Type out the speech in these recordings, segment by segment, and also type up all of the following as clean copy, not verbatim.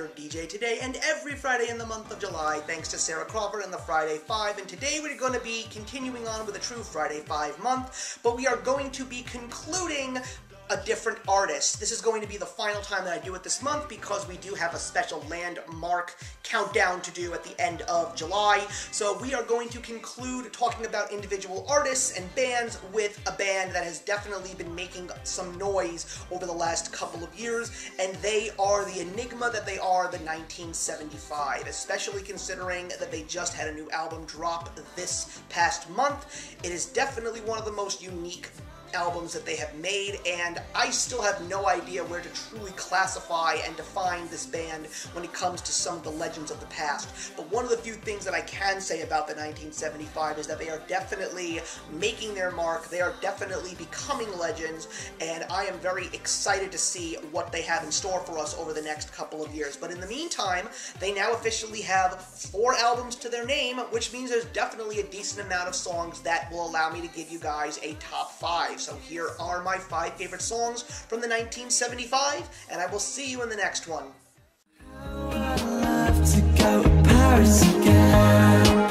your DJ today and every Friday in the month of July, thanks to Sara Crawford and the Friday 5. And today we're going to be continuing on with a true Friday 5 month, but we are going to be concluding a different artist. This is going to be the final time that I do it this month because we do have a special landmark countdown to do at the end of July. So we are going to conclude talking about individual artists and bands with a band that has definitely been making some noise over the last couple of years, and they are the enigma that they are, the 1975, especially considering that they just had a new album drop this past month. It is definitely one of the most unique albums that they have made, and I still have no idea where to truly classify and define this band when it comes to some of the legends of the past. But one of the few things that I can say about the 1975 is that they are definitely making their mark, they are definitely becoming legends, and I am very excited to see what they have in store for us over the next couple of years. But in the meantime, they now officially have 4 albums to their name, which means there's definitely a decent amount of songs that will allow me to give you guys a top 5. So here are my 5 favorite songs from the 1975, and I will see you in the next one. I'd love to go to Paris again.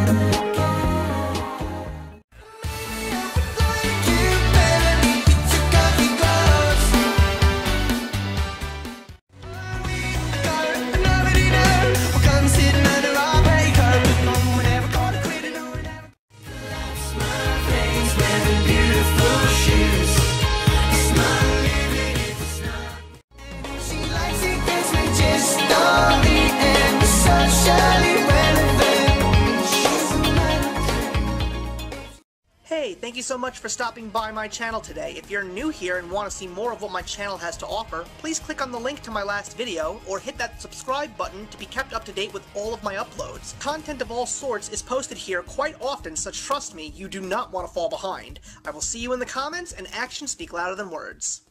Hey, thank you so much for stopping by my channel today. If you're new here and want to see more of what my channel has to offer, please click on the link to my last video, or hit that subscribe button to be kept up to date with all of my uploads. Content of all sorts is posted here quite often, so trust me, you do not want to fall behind. I will see you in the comments, and actions speak louder than words.